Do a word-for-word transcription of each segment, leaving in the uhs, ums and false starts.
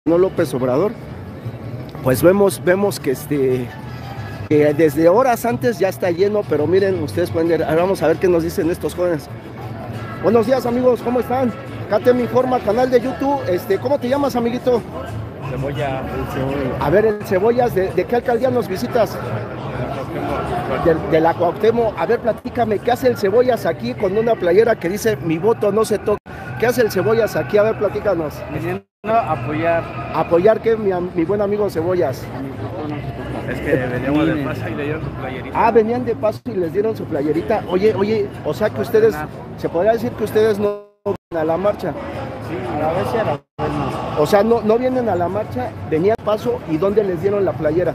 no López Obrador, pues vemos, vemos que este que desde horas antes ya está lleno, pero miren, ustedes pueden ver, vamos a ver qué nos dicen estos jóvenes. Buenos días, amigos, ¿cómo están? K T M Informa, canal de YouTube. Este, ¿cómo te llamas, amiguito? Cebolla. A ver, el Cebollas, ¿de, de qué alcaldía nos visitas? De, de la Cuauhtémoc. A ver, platícame, ¿qué hace el Cebollas aquí con una playera que dice mi voto no se toca? ¿Qué hace el Cebollas aquí? A ver, platícanos. Viniendo a apoyar. ¿Apoyar qué, mi, mi buen amigo Cebollas? Es que veníamos de paso y le dieron su playerita. Ah, venían de paso y les dieron su playerita. Oye, oye, o sea que ustedes, se podría decir que ustedes no vienen a la marcha. Sí, a la vez era bueno. O sea, no, no vienen a la marcha, venían de paso y ¿dónde les dieron la playera?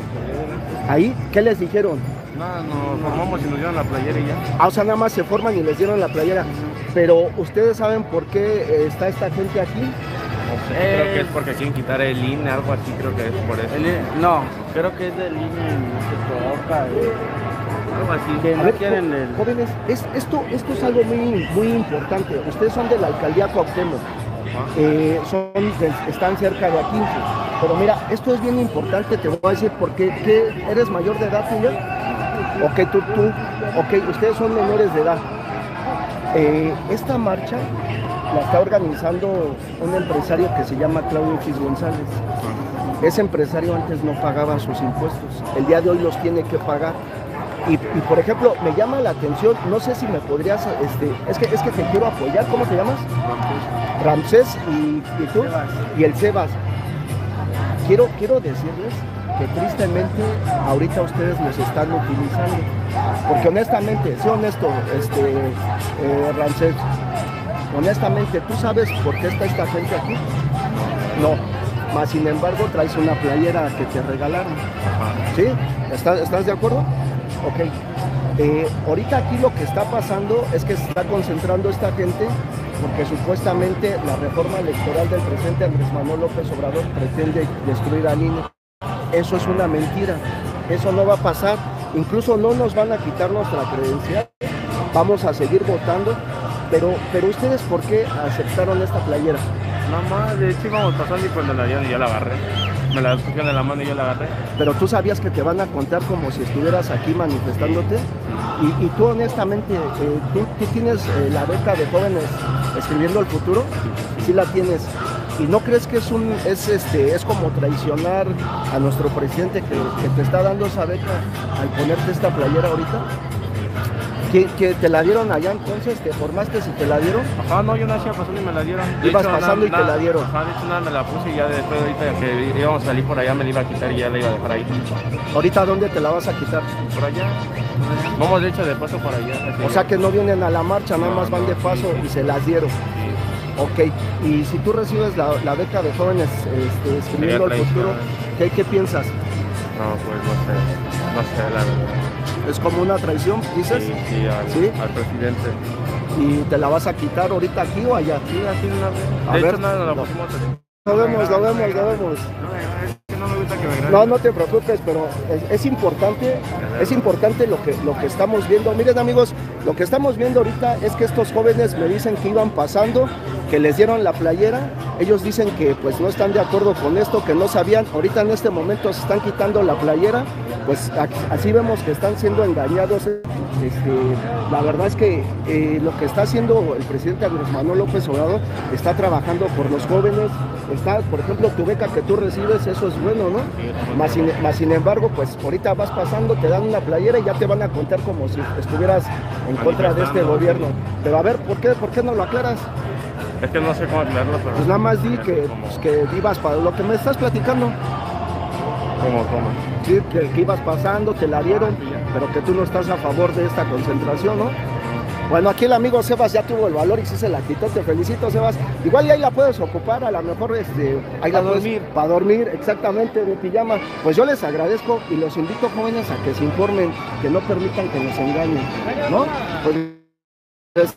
¿Ahí? ¿Qué les dijeron? Nada, nos formamos y nos dieron la playera y ya. Ah, o sea, nada más se forman y les dieron la playera. Pero, ¿ustedes saben por qué está esta gente aquí? No sé, eh, creo que es porque quieren quitar el I N E, algo así, creo que es por eso. El, no, creo que es del I N E, no se toca, eh, algo así. Que no ver, quieren el... Jóvenes, es, esto, esto es algo muy, muy importante. Ustedes son de la alcaldía Cuauhtémoc. Eh, son, están cerca de aquí, pero mira, esto es bien importante, te voy a decir porque ¿qué, ¿eres mayor de edad tú ya? Ok, tú, tú, ok, ustedes son menores de edad. Eh, esta marcha la está organizando un empresario que se llama Claudio X González. Ese empresario antes no pagaba sus impuestos, el día de hoy los tiene que pagar. Y, y por ejemplo, me llama la atención, no sé si me podrías, este, es que, es que te quiero apoyar, ¿cómo te llamas? Ramsés y, y tú Sebas. Y el Sebas. Quiero, quiero decirles que tristemente ahorita ustedes los están utilizando, porque honestamente, sé honesto, este, eh, Ramsés, honestamente, ¿tú sabes por qué está esta gente aquí? No, más sin embargo traes una playera que te regalaron. ¿Sí? ¿Estás, ¿estás de acuerdo? Ok. Eh, ahorita aquí lo que está pasando es que se está concentrando esta gente porque supuestamente la reforma electoral del presidente Andrés Manuel López Obrador pretende destruir al I N E. Eso es una mentira, eso no va a pasar, incluso no nos van a quitar nuestra credencial, vamos a seguir votando, pero, pero ustedes ¿por qué aceptaron esta playera? Nada más, de hecho íbamos pasando y cuando la dieron yo la agarré. Me la cogieron de la mano y yo la agarré. Pero tú sabías que te van a contar como si estuvieras aquí manifestándote. Y, y tú honestamente, eh, ¿tú, tú tienes eh, la beca de jóvenes escribiendo el futuro? Sí la tienes. ¿Y no crees que es un es este es como traicionar a nuestro presidente que, que te está dando esa beca al ponerte esta playera ahorita? ¿Que, que te la dieron allá entonces? ¿Te formaste si te la dieron? Ajá, no, yo nací pasando y me la dieron. De Ibas hecho, pasando nada, y te la dieron. Ajá, de hecho nada, me la puse y ya después ahorita que íbamos a salir por allá me la iba a quitar y ya la iba a dejar ahí. ¿Ahorita dónde te la vas a quitar? Por allá. Vamos de hecho de paso por allá. O sea que no vienen a la marcha, nada más van de paso y se las dieron. Ok, y si tú recibes la, la beca de jóvenes este, escribiendo el futuro, ¿qué, ¿qué piensas? No, pues no sé, no sé la verdad. ¿Es como una traición, dices? Sí, sí, al, ¿Sí? al presidente. ¿Y te la vas a quitar ahorita aquí o allá? Sí, así una vez. A De ver, hecho, nada, la pusimos así. Lo vemos, lo vemos, lo vemos. No, es que no me gusta que me graben. No, no te preocupes, pero es, es importante, es importante lo que, lo que estamos viendo. Miren amigos, lo que estamos viendo ahorita es que estos jóvenes me dicen que iban pasando, que les dieron la playera. Ellos dicen que pues no están de acuerdo con esto, que no sabían. Ahorita en este momento se están quitando la playera. Pues así vemos que están siendo engañados. Este, la verdad es que eh, lo que está haciendo el presidente Andrés Manuel López Obrador está trabajando por los jóvenes. Está, por ejemplo, tu beca que tú recibes, eso es bueno, ¿no? Más sin, más sin embargo, pues ahorita vas pasando, te dan una playera y ya te van a contar como si estuvieras en contra de este gobierno. Pero a ver, ¿por qué, por qué no lo aclaras? Es que no sé cómo aclararlo, pero... Pues nada más di que, pues, que ibas para lo que me estás platicando. ¿Cómo, cómo? Sí, que, que ibas pasando, te la dieron, pero que tú no estás a favor de esta concentración, ¿no? Bueno, aquí el amigo Sebas ya tuvo el valor y sí se la quitó, te felicito, Sebas. Igual y ahí la puedes ocupar, a lo mejor este, ahí para la puedes, dormir. Para dormir, exactamente, de pijama. Pues yo les agradezco y los invito, jóvenes, a que se informen, que no permitan que nos engañen, ¿no? Pues,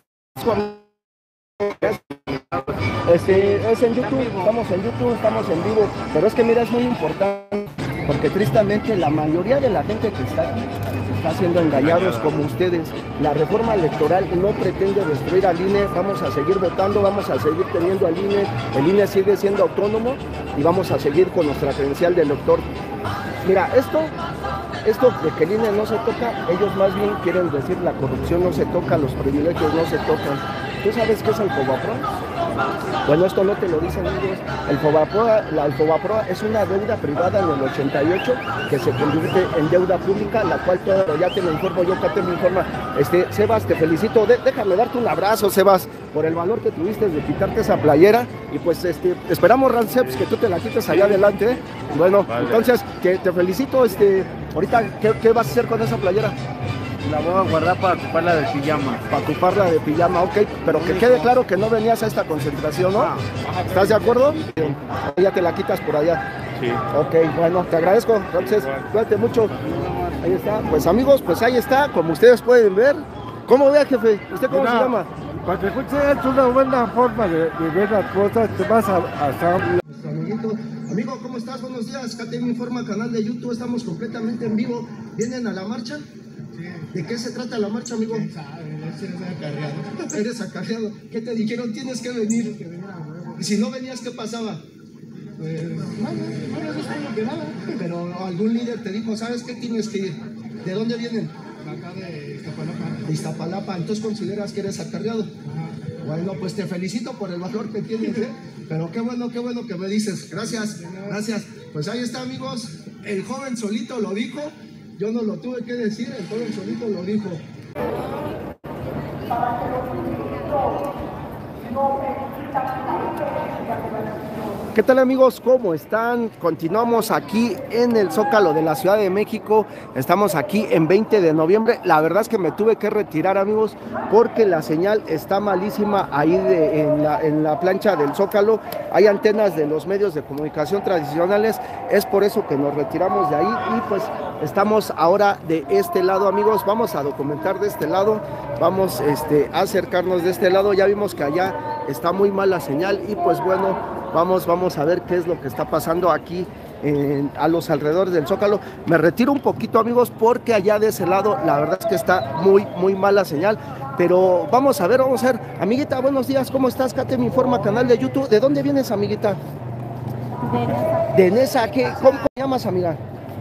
este, es en YouTube, estamos en YouTube, estamos en vivo, pero es que mira, es muy importante porque tristemente la mayoría de la gente que está aquí está siendo engañados como ustedes. La reforma electoral no pretende destruir al I N E, vamos a seguir votando, vamos a seguir teniendo al I N E, el I N E sigue siendo autónomo y vamos a seguir con nuestra credencial de elector. Mira, esto, esto de que el I N E no se toca, ellos más bien quieren decir la corrupción no se toca, los privilegios no se tocan. ¿Tú sabes qué es el FOBAPROA? Bueno, esto no te lo dicen ellos. El FOBAPROA, la, el FOBAPROA es una deuda privada en el ochenta y ocho que se convierte en deuda pública, la cual todo, ya te lo informo yo, Cate me informa. Este, Sebas, te felicito, de, déjame darte un abrazo, Sebas, por el valor que tuviste de quitarte esa playera, y pues este, esperamos, Ranceps, que tú te la quites allá adelante, ¿eh? Bueno, vale. Entonces, que te felicito, este, ahorita, ¿qué, qué vas a hacer con esa playera? La voy a guardar para ocuparla de pijama. Para ocuparla de pijama, ok. Pero que quede claro que no venías a esta concentración, ¿no? ¿Estás de acuerdo? Ya te la quitas por allá. Sí. Ok, bueno, te agradezco. Entonces, cuídate mucho. Ahí está. Pues amigos, pues ahí está, como ustedes pueden ver. ¿Cómo ve, jefe? ¿Usted cómo Mira, se llama? Para que escuches, es una buena forma de, de ver las cosas. Te vas a hacer. Nuestro amiguito. Amigo, ¿cómo estás? Buenos días. Cate me informa, canal de YouTube. Estamos completamente en vivo. ¿Vienen a la marcha? ¿De qué se trata la marcha, amigo? ¿Quién sabe? Eres acarreado. Eres acarreado. ¿Qué te dijeron? Tienes que venir. Y si no venías, ¿qué pasaba? Pues, nada, nada, eso es como que nada. Pero algún líder te dijo, ¿sabes qué? Tienes que ir. ¿De dónde vienen? Acá de Iztapalapa. De Iztapalapa. Entonces consideras que eres acarreado. Ajá. Bueno, pues te felicito por el valor que tienes, ¿eh? Pero qué bueno, qué bueno que me dices. Gracias, gracias. Pues ahí está, amigos. El joven solito lo dijo. Yo no lo tuve que decir, el joven solito lo dijo. ¿Qué tal, amigos? ¿Cómo están? Continuamos aquí en el Zócalo de la Ciudad de México. Estamos aquí en veinte de noviembre. La verdad es que me tuve que retirar, amigos, porque la señal está malísima ahí de, en, la, en la plancha del Zócalo. Hay antenas de los medios de comunicación tradicionales. Es por eso que nos retiramos de ahí y pues estamos ahora de este lado, amigos. Vamos a documentar de este lado. Vamos este, a acercarnos de este lado. Ya vimos que allá está muy mala señal y pues bueno... Vamos, vamos a ver qué es lo que está pasando aquí en, a los alrededores del Zócalo. Me retiro un poquito, amigos, porque allá de ese lado la verdad es que está muy, muy mala señal. Pero vamos a ver, vamos a ver. Amiguita, buenos días, ¿cómo estás? Cate me informa, canal de YouTube. ¿De dónde vienes, amiguita? De Nesa. De Nesa, ¿qué, cómo te llamas, amiga?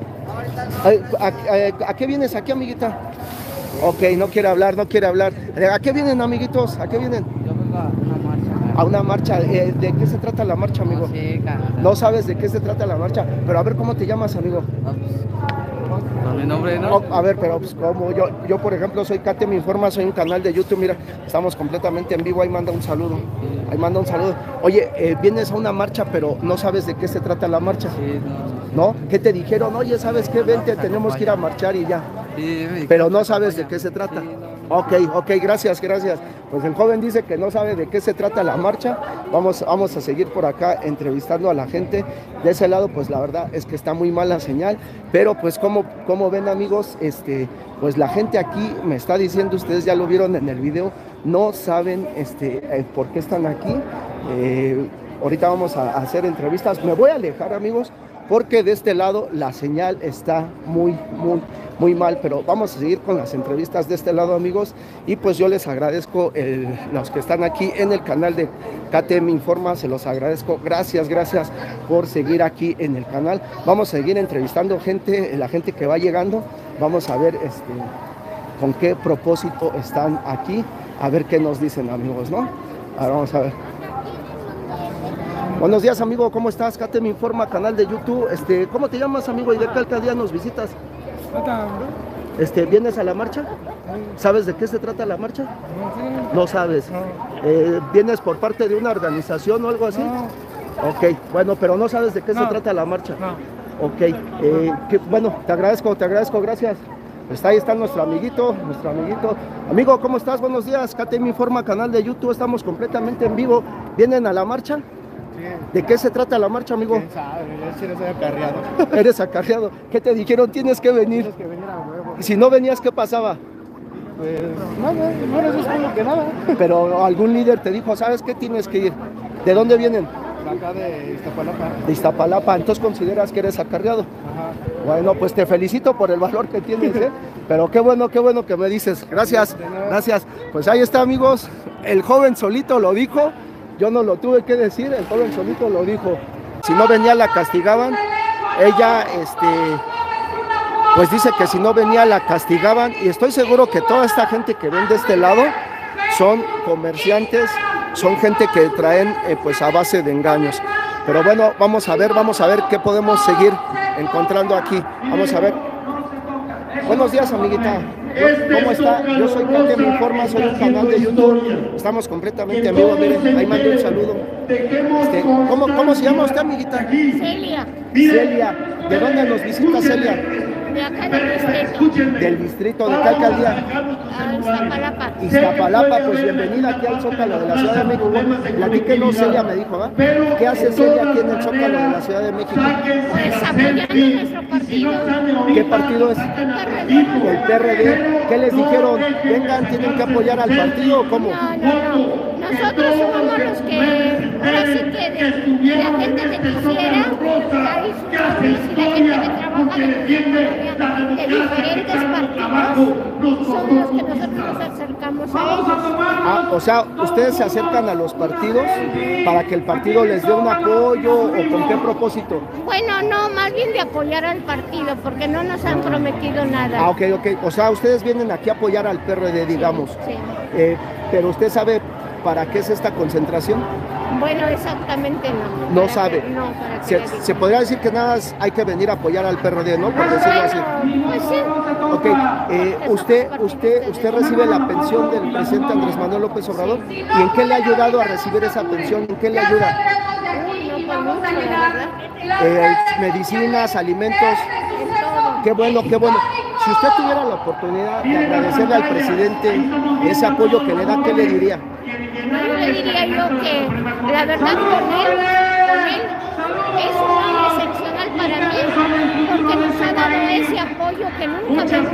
¿A, a, a, ¿A qué vienes aquí, amiguita? Ok, no quiere hablar, no quiere hablar. ¿A qué vienen, amiguitos? ¿A qué vienen? Yo vengo a una marcha. A una marcha. Eh, ¿De qué se trata la marcha, amigo? No sé, cara. No sabes de qué se trata la marcha, pero a ver, ¿cómo te llamas, amigo? No, pues, con mi nombre, ¿no? Oh, a ver, pero pues como yo, yo por ejemplo soy Cate me informa, soy un canal de YouTube, mira, estamos completamente en vivo, ahí manda un saludo, ahí manda un saludo. Oye, eh, vienes a una marcha, pero no sabes de qué se trata la marcha. Sí, no. ¿No? ¿Qué te dijeron? Oye, ¿sabes qué? Vente, tenemos que ir a marchar y ya. Sí, me Pero no dijeron sabes que de qué se trata. Sí, no. Ok, ok, gracias, gracias. Pues el joven dice que no sabe de qué se trata la marcha. Vamos, vamos a seguir por acá entrevistando a la gente. De ese lado, pues la verdad es que está muy mala señal. Pero pues como, como ven, amigos, este, pues la gente aquí me está diciendo, ustedes ya lo vieron en el video, no saben este, eh, por qué están aquí. Eh, ahorita vamos a, a hacer entrevistas. Me voy a alejar, amigos, porque de este lado la señal está muy, muy, muy mal, pero vamos a seguir con las entrevistas de este lado, amigos, y pues yo les agradezco el, los que están aquí en el canal de Cate me informa, se los agradezco, gracias, gracias por seguir aquí en el canal. Vamos a seguir entrevistando gente, la gente que va llegando, vamos a ver este, con qué propósito están aquí, a ver qué nos dicen, amigos, ¿no? Ahora vamos a ver. Buenos días, amigo, ¿cómo estás? Cate me informa, canal de YouTube. Este, ¿cómo te llamas, amigo? ¿Y de qué alcaldía nos visitas? Este, ¿vienes a la marcha? ¿Sabes de qué se trata la marcha? No sabes. Eh, ¿Vienes por parte de una organización o algo así? Ok, bueno, pero no sabes de qué se trata la marcha. Ok, eh, que, bueno, te agradezco, te agradezco, gracias. Pues ahí está nuestro amiguito, nuestro amiguito. Amigo, ¿cómo estás? Buenos días, Cate me informa, canal de YouTube, estamos completamente en vivo. ¿Vienen a la marcha? ¿De qué se trata la marcha, amigo? ¿Quién sabe? Yo sí soy acarreado. Eres acarreado. ¿Qué te dijeron? Tienes que venir. Tienes que venir a huevo. Y si no venías, ¿qué pasaba? Pues nada, no, eso es como que nada. Pero algún líder te dijo, ¿sabes qué? Tienes que ir. ¿De dónde vienen? acá de Iztapalapa. De Iztapalapa, entonces consideras que eres acarreado. Ajá. Bueno, pues te felicito por el valor que tienes, ¿eh? Pero qué bueno, qué bueno que me dices. Gracias, gracias. Pues ahí está, amigos. El joven solito lo dijo. Yo no lo tuve que decir, el joven solito lo dijo. Si no venía la castigaban. Ella, este, pues dice que si no venía la castigaban. Y estoy seguro que toda esta gente que ven de este lado son comerciantes, son gente que traen eh, pues a base de engaños. Pero bueno, vamos a ver, vamos a ver qué podemos seguir encontrando aquí. Vamos a ver. Buenos días, amiguita. ¿Cómo está? Yo soy Cate Me Informa, soy un canal de YouTube. Estamos completamente en vivo, miren, ahí mando un saludo. Este, ¿cómo, ¿Cómo se llama usted, amiguita? Celia, Celia. ¿De dónde nos visita Celia? de acá del distrito, Del distrito, ¿de qué alcaldía? a Iztapalapa. Iztapalapa, pues bienvenida aquí al Zócalo de la Ciudad de México. Platíquenos, Celia me dijo, ¿va? ¿Qué hace Celia aquí en el Zócalo de la Ciudad de México? Pues apoyando nuestro partido, ¿Qué partido es? El P R D. ¿Qué les dijeron? Vengan, tienen que apoyar al partido, ¿o cómo? No, no, no. Nosotros somos los que, ahora sí que de, la gente que quisiera, ahí somos, y la gente que trabaja de, de diferentes partidos, somos los que nosotros nos acercamos a ellos. Ah, o sea, ustedes se acercan a los partidos para que el partido les dé un apoyo, ¿o con qué propósito? Bueno, no, más bien de apoyar al partido, porque no nos han prometido nada. Ah, ok, ok. O sea, ustedes vienen aquí a apoyar al P R D, digamos. Sí. Eh, pero usted sabe para qué es esta concentración. Bueno, exactamente no. No Para sabe. que- no, para que Se, le diga. se podría decir que nada más hay que venir a apoyar al P R D, ¿no? Por decirlo así. Bueno, pues sí. Ok, eh, usted, usted, usted recibe la pensión del presidente Andrés Manuel López Obrador. ¿Y en qué le ha ayudado a recibir esa pensión? ¿En qué le ayuda? Uy, no, pues mucho, la verdad. Eh, medicinas, alimentos. En todo. Qué bueno, qué bueno. Si usted tuviera la oportunidad de agradecerle al presidente ese apoyo que le da, ¿qué le diría? Yo le diría yo que la verdad con él, con él es un hombre excepcional para mí, porque nos ha dado ese apoyo que nunca habíamos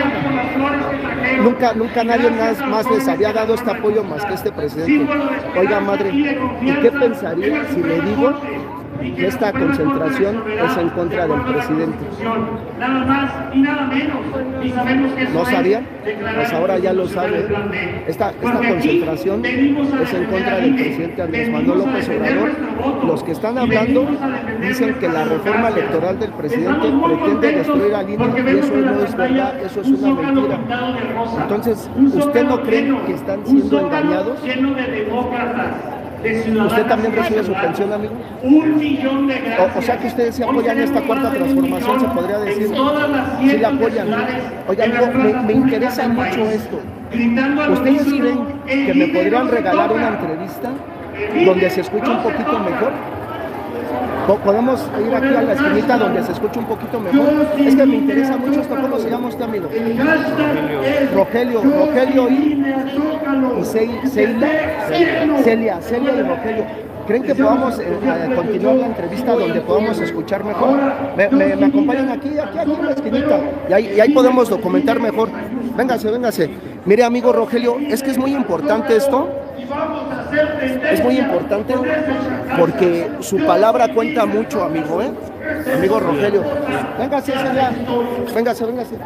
tenido. Nunca, nunca nadie más, más les había dado este apoyo más que este presidente. Oiga, madre, ¿y qué pensaría si le digo que esta concentración es en contra del presidente? Nada más y nada menos. Y sabemos que ¿No sabía? Pues ahora ya lo sabe. Esta, esta concentración es en contra del presidente Andrés Manuel López Obrador. Los que están hablando dicen que la reforma electoral del presidente pretende destruir al I N E y eso no es verdad, eso es una mentira. Entonces, ¿usted no cree que están siendo engañados? lleno de demócratas, de ciudadanos. ¿Usted también recibe su pensión, amigo? Un millón de gracias. O, o sea que ustedes sí apoyan esta cuarta transformación, se podría decir. Sí la apoyan. Oiga, amigo, me, me interesa mucho esto. ¿Ustedes creen que me podrían regalar una entrevista donde se escuche un poquito mejor? Po- ¿Podemos ir aquí a la esquinita donde se escuche un poquito mejor? Es que me interesa mucho esto. ¿Cómo se llama usted, amigo? Rogelio, Rogelio y, y Cel- Celia, Celia, Celia y Rogelio. ¿Creen que podamos eh, eh, continuar la entrevista donde podamos escuchar mejor? Me, me- me acompañan aquí, aquí, aquí en la esquinita, y ahí, y ahí podemos documentar mejor. Véngase, véngase. Mire, amigo Rogelio, es que es muy importante esto. Es muy importante porque su palabra cuenta mucho, amigo, ¿eh? Amigo Rogelio. Véngase, Celia. Véngase, véngase.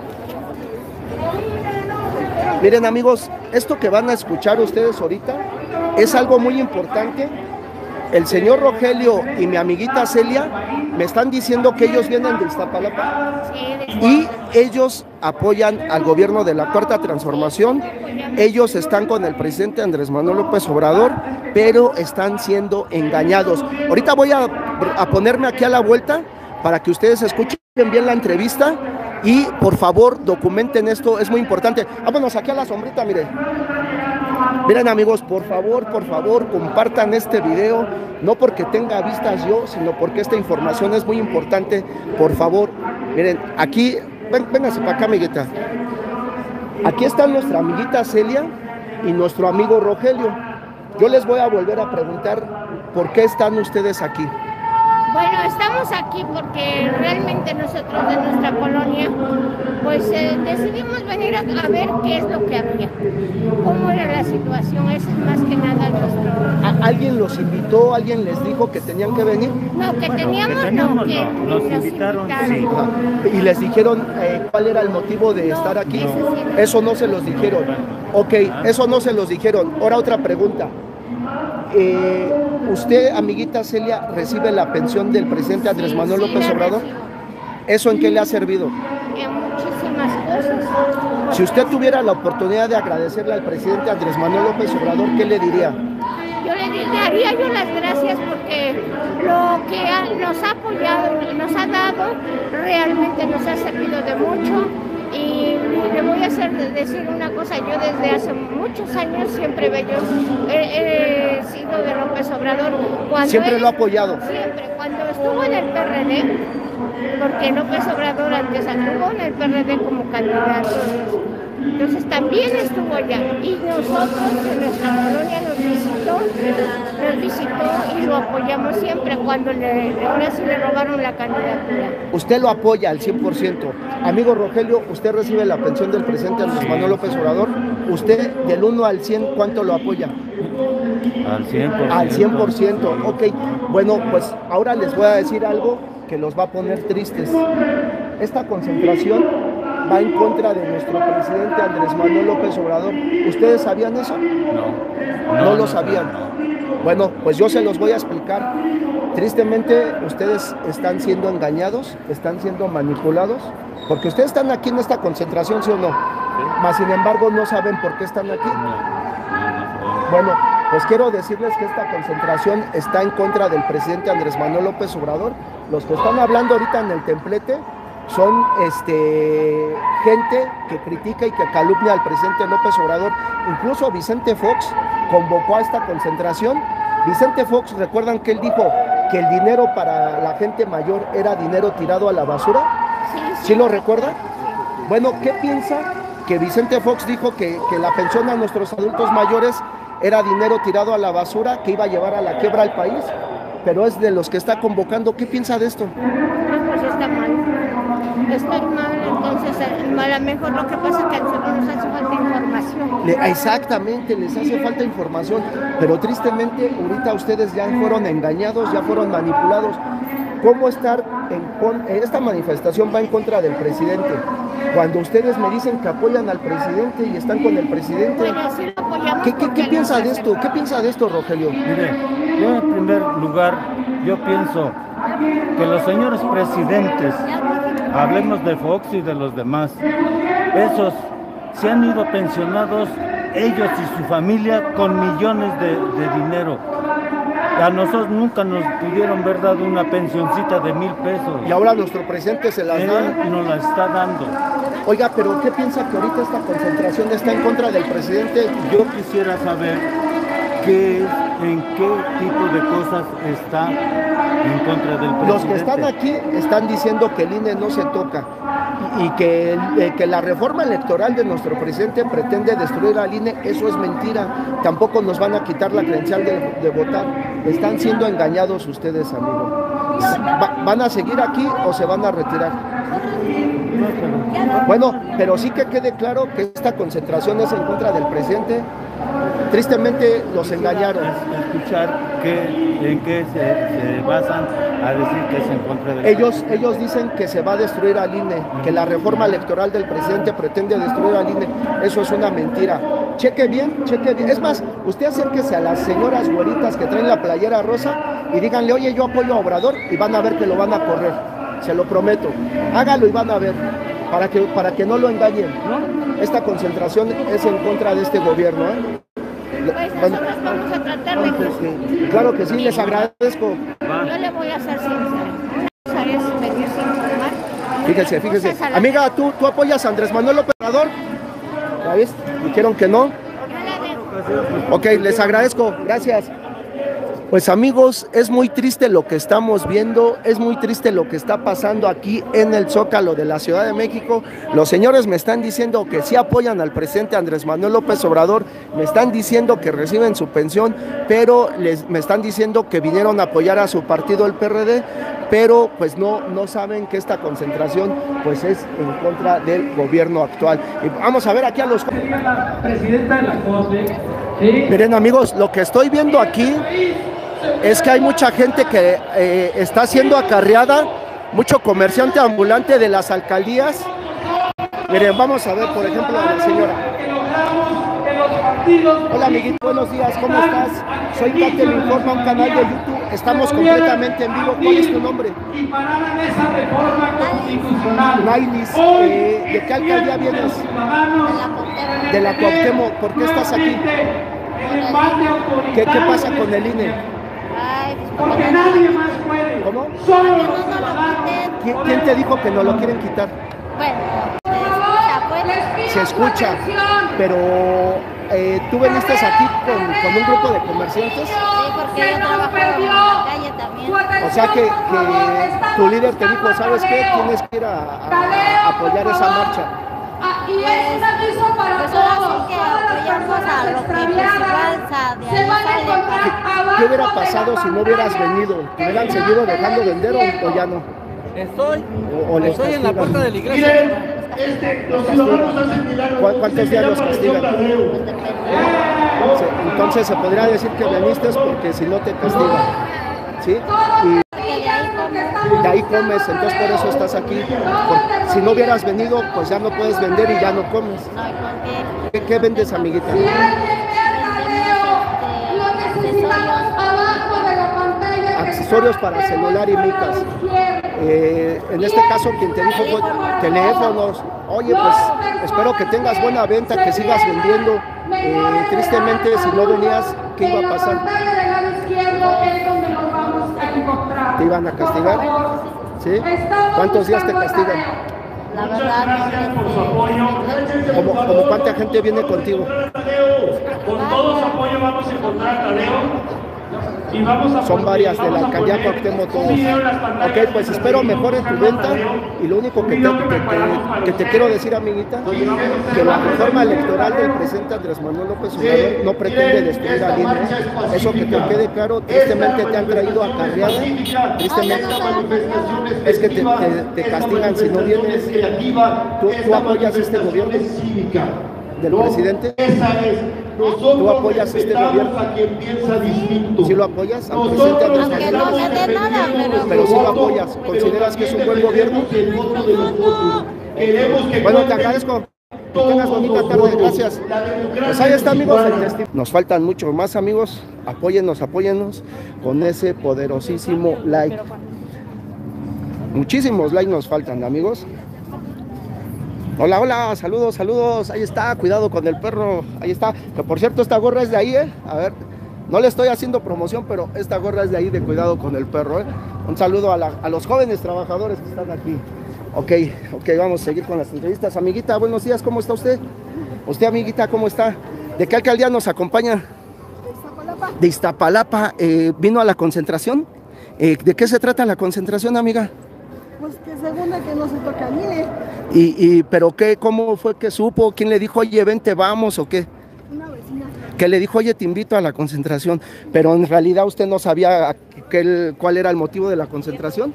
Miren, amigos, esto que van a escuchar ustedes ahorita es algo muy importante. El señor Rogelio y mi amiguita Celia me están diciendo que ellos vienen de Iztapalapa y ellos apoyan al gobierno de la Cuarta Transformación. Ellos están con el presidente Andrés Manuel López Obrador, pero están siendo engañados. Ahorita voy a, a ponerme aquí a la vuelta para que ustedes escuchen bien la entrevista y por favor documenten esto, es muy importante. Vámonos aquí a la sombrita, miren. Miren, amigos, por favor, por favor, compartan este video, no porque tenga vistas yo, sino porque esta información es muy importante. Por favor, miren, aquí, ven, véngase para acá, amiguita. Aquí está nuestra amiguita Celia y nuestro amigo Rogelio. Yo les voy a volver a preguntar por qué están ustedes aquí. Bueno, estamos aquí porque realmente nosotros de nuestra colonia, pues eh, decidimos venir a, a ver qué es lo que había, cómo era la situación. Eso es más que nada nuestro... ¿A- ¿Alguien los invitó? ¿Alguien les dijo que tenían que venir? No, que teníamos, que teníamos, no, que no, nos invitaron, sí. Ajá. ¿Y les dijeron eh, cuál era el motivo de No, estar aquí? eso sí. Eso no se los dijeron. Ok, eso no se los dijeron. Ahora otra pregunta. Eh, ¿Usted, amiguita Celia, recibe la pensión del presidente Andrés Sí, Manuel sí, López la Obrador? recibo. ¿Eso en qué le ha servido? En muchísimas cosas. Si usted tuviera la oportunidad de agradecerle al presidente Andrés Manuel López Obrador, ¿qué le diría? Yo le daría yo las gracias porque lo que ha- nos ha apoyado, nos ha dado, realmente nos ha servido de mucho. Y le voy a hacer decir una cosa, yo desde hace muchos años siempre veo, he, he sido de López Obrador. Cuando Siempre él- lo ha apoyado. Siempre, cuando estuvo en el P R D, porque López Obrador antes estuvo en el P R D como candidato. Entonces también estuvo allá y nosotros en nuestra colonia nos visitó, nos visitó y lo apoyamos siempre cuando le, ahora sí le robaron la candidatura. Usted lo apoya al cien por ciento. Amigo Rogelio, usted recibe la pensión del presidente Andrés Manuel López Obrador. Usted del uno al cien, ¿cuánto lo apoya? Al cien por ciento. Al cien por ciento. Ok, bueno, pues ahora les voy a decir algo que los va a poner tristes. Esta concentración va en contra de nuestro presidente Andrés Manuel López Obrador. ¿Ustedes sabían eso? No. No lo sabían. Bueno, pues yo se los voy a explicar. Tristemente, ustedes están siendo engañados, están siendo manipulados, porque ustedes están aquí en esta concentración, ¿sí o no? Mas, sin embargo, no saben por qué están aquí. Bueno, pues quiero decirles que esta concentración está en contra del presidente Andrés Manuel López Obrador. Los que están hablando ahorita en el templete son este, gente que critica y que calumnia al presidente López Obrador. Incluso Vicente Fox convocó a esta concentración. Vicente Fox, ¿recuerdan que él dijo que el dinero para la gente mayor era dinero tirado a la basura? Sí, ¿Sí lo recuerdan? Bueno, ¿qué piensa? Que Vicente Fox dijo que, que la pensión a nuestros adultos mayores era dinero tirado a la basura, que iba a llevar a la quiebra al país, pero es de los que está convocando. ¿Qué piensa de esto? Ah, pues está mal. Estoy mal, entonces a lo mejor lo que pasa es que a nosotros nos hace falta información. Le- exactamente, les hace falta información, pero tristemente ahorita ustedes ya fueron engañados, ya fueron manipulados. ¿Cómo estar en con- esta manifestación va en contra del presidente? Cuando ustedes me dicen que apoyan al presidente y están con el presidente. Bueno, sí lo apoyamos. ¿Qué, qué, porque qué piensa nos de hace esto? falta. ¿Qué piensa de esto, Rogelio? Mire, yo en primer lugar, yo pienso que los señores presidentes, hablemos de Fox y de los demás, esos se han ido pensionados, ellos y su familia, con millones de, de dinero. A nosotros nunca nos pudieron ver dado una pensioncita de mil pesos. Y ahora nuestro presidente se las Él da. nos la está dando. Oiga, pero ¿qué piensa que ahorita esta concentración está en contra del presidente? Yo quisiera saber qué, en qué tipo de cosas está en contra del presidente. Los que están aquí están diciendo que el I N E no se toca y y que, el- eh, que la reforma electoral de nuestro presidente pretende destruir al I N E. Eso es mentira. Tampoco nos van a quitar la credencial de, de votar. Están siendo engañados ustedes, amigo. Va- ¿Van a seguir aquí o se van a retirar? Bueno, pero sí que quede claro que esta concentración es en contra del presidente. Tristemente los engañaron. Escuchar qué, en qué se, se basan a decir que es en contra del Ellos, ellos dicen que se va a destruir al I N E, que la reforma electoral del presidente pretende destruir al I N E. Eso es una mentira. Cheque bien, cheque bien. Es más, usted acérquese a las señoras güeritas que traen la playera rosa y díganle, oye, yo apoyo a Obrador, y van a ver que lo van a correr. Se lo prometo. Hágalo y van a ver. Para que, para que no lo engañen, ¿no? Esta concentración es en contra de este gobierno, ¿eh? Pues Bueno, nosotros vamos a tratar de que... claro que sí, les agradezco. Yo le voy a ser sincera. Una cosa es venirse a informar. Fíjese, Otra fíjese. cosa es a la- Amiga, ¿tú, ¿tú apoyas a Andrés Manuel López Obrador? ¿Ya ves? Dijeron que no. Yo la dejo. Ok, les agradezco. Gracias. Pues amigos, es muy triste lo que estamos viendo, es muy triste lo que está pasando aquí en el Zócalo de la Ciudad de México. Los señores me están diciendo que sí apoyan al presidente Andrés Manuel López Obrador, me están diciendo que reciben su pensión, pero les, me están diciendo que vinieron a apoyar a su partido, el P R D, pero pues no, no saben que esta concentración pues es en contra del gobierno actual. Y vamos a ver aquí a los... Presidenta de la Corte. ¿Sí? Miren amigos, lo que estoy viendo aquí es que hay mucha gente que eh, está siendo acarreada, mucho comerciante ambulante de las alcaldías. Miren, vamos a ver, por ejemplo, a la señora. Hola, amiguito, buenos días, ¿cómo estás? Soy Kate, me informa, un canal de YouTube. Estamos completamente en vivo. ¿Cuál es tu nombre? Y pararan esa reforma constitucional. Nailis, eh, ¿de qué alcaldía vienes? De la Cuauhtémoc. ¿Por qué estás aquí? ¿Qué, qué pasa con el I N E? Ay, Porque nadie más puede. ¿Cómo? Solo que los no nos lo ciudadanos. quiten. ¿Quién, quién te dijo que nos lo quieren quitar? Bueno, se escucha, pues. Se escucha, pero eh, tú viniste aquí con, con un grupo de comerciantes. Sí, porque yo trabajo en la calle también. O sea que, que tu líder te dijo, ¿sabes qué? Tienes que ir a, a- a apoyar esa marcha. Y es un aviso para Pues ahora todos. sí que apoyamos a lo que pues igual sa- de ahí sale. ¿Qué, qué hubiera pasado si no hubieras venido? ¿Te hubieran seguido dejando vender o, o ya no? Estoy, O, o les estoy en la castigan? puerta de la iglesia. Miren, este, los ciudadanos hacen milagros. ¿Cu- cuántos días los castigan? Sí, entonces se podría decir que viniste porque si no te castigan, ¿sí? Y Que de ahí como de ahí comes, entonces por eso estás aquí. Por- si no hubieras venido, pues ya no puedes vender y ya no comes. no hay por qué. ¿Qué, qué vendes, amiguita? Vendemos este, accesorios. Abajo de la pantalla. Accesorios para celular y micas. Eh, en este caso, quien te dijo fue teléfonos. Oye, pues espero que tengas buena venta, que sigas vendiendo. Eh, tristemente, si no venías, ¿qué iba a pasar? ¿Te iban a castigar? ¿Sí? ¿Cuántos días te castigan? La verdad, no Gracias por su sé. apoyo. ¿Cómo, cómo cuánta gente viene contigo? Con todo su apoyo vamos a encontrar a Tadeo. Y vamos a Son varias de la vamos a alcaldía poner Cuauhtémoc un todos. video en las pantallas Ok, pues espero mejore tu venta. Y lo único que te, que te- que te quiero decir, amiguita, que la reforma electoral del presidente Andrés Manuel López Obrador no pretende destruir al I N E. Eso que te quede claro, tristemente te han traído acarreada. Tristemente es que te, te- te castigan si no vienes. ¿Tú, tú apoyas este gobierno del presidente? ¿Tú apoyas este gobierno? ¿Sí lo apoyas al presidente Andrés Aunque Manuel no López? me dé nada, pero Pero sí lo apoyas. ¿Consideras que es un buen gobierno? Bueno, te agradezco. Que tengas bonita tarde, gracias. Pues ahí está, amigos, el testimonio. Nos faltan mucho más, amigos. Apóyennos, apóyennos con ese poderosísimo like. Muchísimos likes nos faltan, amigos. Hola, hola, saludos, saludos. Ahí está, cuidado con el perro. Ahí está. Que por cierto, esta gorra es de ahí, ¿eh? A ver, no le estoy haciendo promoción, pero esta gorra es de ahí, de cuidado con el perro, ¿eh? Un saludo a, la- a los jóvenes trabajadores que están aquí. Ok, ok, vamos a seguir con las entrevistas. Amiguita, buenos días, ¿cómo está usted? Usted, amiguita, ¿cómo está? ¿De qué alcaldía nos acompaña? De Iztapalapa. De Iztapalapa. Eh, ¿Vino a la concentración? Eh, ¿De qué se trata la concentración, amiga? Pues que según de que no se toca al I N E. Y, y, ¿Pero qué? ¿Cómo fue que supo? ¿Quién le dijo, oye, vente, vamos, o qué? Una vecina. Que le dijo, oye, te invito a la concentración, pero en realidad usted no sabía que el- cuál era el motivo de la concentración.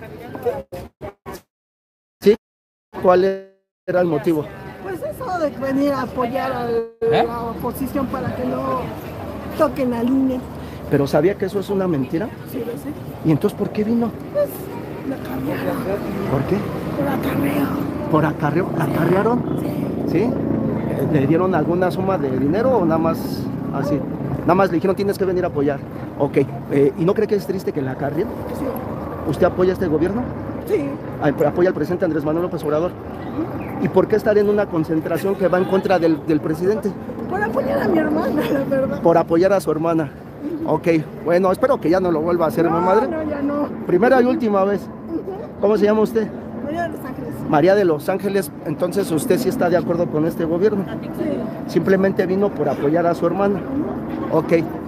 ¿Sí? ¿Cuál era el motivo? Pues eso de venir a apoyar a ¿Eh? la oposición para que no toquen al I N E. ¿Pero sabía que eso es una mentira? Sí, lo sé. ¿Y entonces por qué vino? Pues la cambiaron ¿Por qué? por acarreo. ¿Por acarreo? ¿La acarrearon? ¿Sí? Eh, ¿Le dieron alguna suma de dinero o nada más así? Nada más le dijeron, tienes que venir a apoyar. Ok, eh, ¿y no cree que es triste que la acarreen? Sí. ¿Usted apoya a este gobierno? Sí. ¿Apoya al presidente Andrés Manuel López Obrador? ¿Y por qué estar en una concentración que va en contra del, del presidente? Por apoyar a mi hermana, la verdad. Por apoyar a su hermana. Ok, bueno, espero que ya no lo vuelva a hacer, no, mi madre. No, ya no. Primera y última vez. Ujú. ¿Cómo se llama usted? María de Los Ángeles. María de Los Ángeles. Entonces usted sí está de acuerdo con este gobierno. Sí. Simplemente vino por apoyar a su hermana. Ok,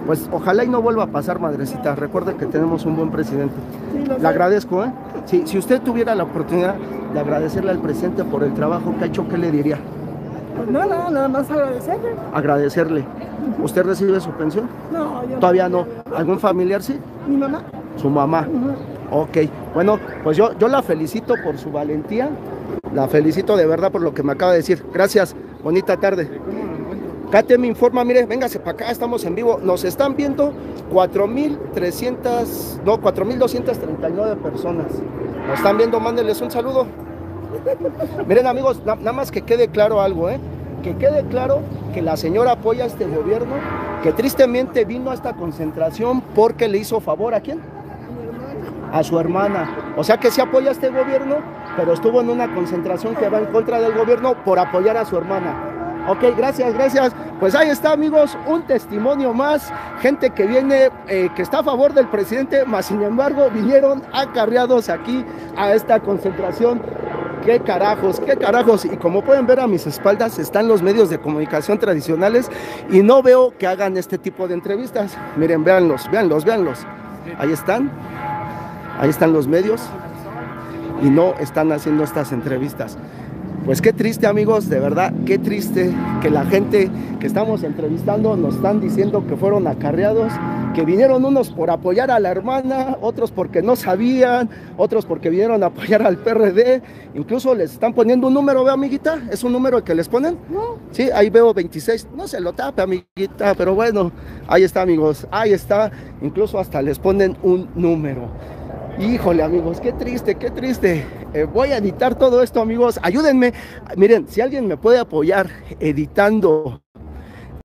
Pues ojalá y no vuelva a pasar, madrecita. Recuerde que tenemos un buen presidente. Le agradezco, ¿eh? Si, si usted tuviera la oportunidad de agradecerle al presidente por el trabajo que ha hecho, ¿qué le diría? Pues nada, nada más agradecerle. Agradecerle. ¿Usted recibe su pensión? No, yo Todavía no. ¿Algún familiar sí? Mi mamá. Su mamá. Uh-huh. Ok. Bueno, pues yo, yo la felicito por su valentía. La felicito de verdad por lo que me acaba de decir. Gracias. Bonita tarde. K T me informa, mire, véngase para acá, estamos en vivo. Nos están viendo cuatro mil trescientas, no, cuatro mil doscientas treinta y nueve personas. Nos están viendo, mándenles un saludo. Miren, amigos, na, nada más que quede claro algo, ¿eh? Que quede claro que la señora apoya a este gobierno, que tristemente vino a esta concentración porque le hizo favor ¿a quién? A su hermana. O sea que sí apoya a este gobierno, pero estuvo en una concentración que va en contra del gobierno por apoyar a su hermana. Ok, gracias, gracias. Pues ahí está, amigos, un testimonio más. Gente que viene, eh, que está a favor del presidente, más sin embargo vinieron acarreados aquí a esta concentración. Qué carajos, qué carajos. Y como pueden ver a mis espaldas están los medios de comunicación tradicionales y no veo que hagan este tipo de entrevistas. Miren, véanlos, véanlos, véanlos. Ahí están, ahí están los medios y no están haciendo estas entrevistas. Pues qué triste, amigos, de verdad, qué triste que la gente que estamos entrevistando nos están diciendo que fueron acarreados, que vinieron unos por apoyar a la hermana, otros porque no sabían, otros porque vinieron a apoyar al P R D, incluso les están poniendo un número, ¿ve, amiguita? ¿Es un número que les ponen? No. Sí, ahí veo veintiséis, no se lo tape, amiguita, pero bueno, ahí está, amigos, ahí está, incluso hasta les ponen un número. Híjole, amigos, qué triste, qué triste. Eh, voy a editar todo esto, amigos. Ayúdenme. Miren, si alguien me puede apoyar editando